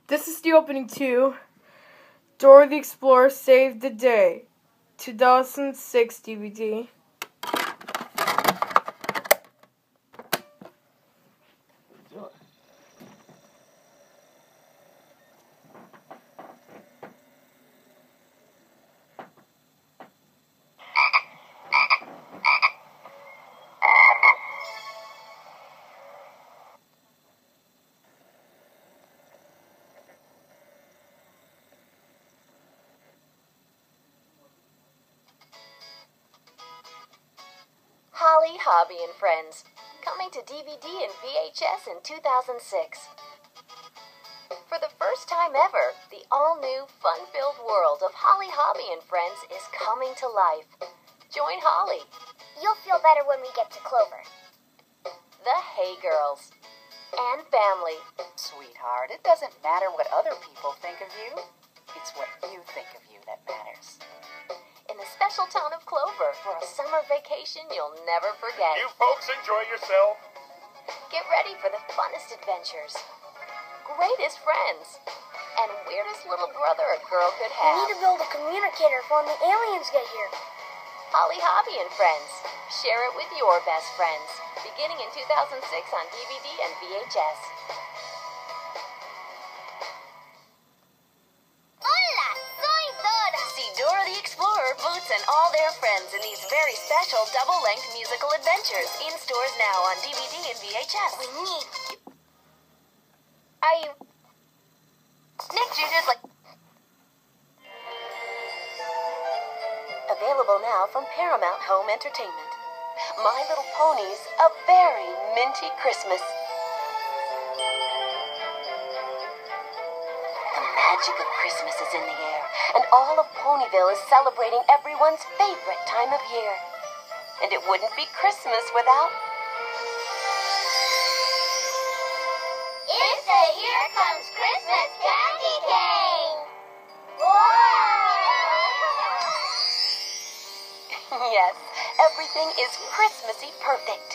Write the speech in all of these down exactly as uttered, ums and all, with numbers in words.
This is the opening to Dora the Explorer Saved the Day, two thousand six D V D. Holly, Hobby, and Friends, coming to D V D and V H S in two thousand six. For the first time ever, the all-new, fun-filled world of Holly, Hobby, and Friends is coming to life. Join Holly. You'll feel better when we get to Clover. The Hay Girls. And family. Sweetheart, it doesn't matter what other people think of you. It's what you think of you that matters. In the special town of Clover for a summer vacation you'll never forget. You folks enjoy yourself. Get ready for the funnest adventures, greatest friends, and weirdest little brother a girl could We have. need to build a communicator for when the aliens get here. Holly, Hobby, and Friends. Share it with your best friends. Beginning in two thousand six on D V D and V H S. Hola, soy Dora. See Dora the Explorer, Boots, and all their friends in these very special double-length musical adventures. In stores now on D V D and V H S. We need. Are you... Nick Junior's like... Available now from Paramount Home Entertainment. My Little Ponies, A Very Minty Christmas. The magic of Christmas is in the air, and all of Ponyville is celebrating everyone's favorite time of year. And it wouldn't be Christmas without... It's a Here Comes Christmas candy cane. Yes, everything is Christmassy perfect.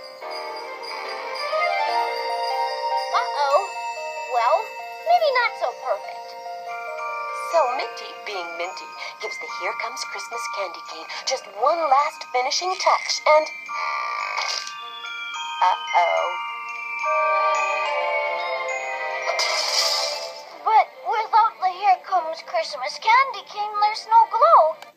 Uh-oh. Well, maybe not so perfect. So Minty, being Minty, gives the Here Comes Christmas candy cane just one last finishing touch and... Uh-oh. But without the Here Comes Christmas candy cane, there's no glow.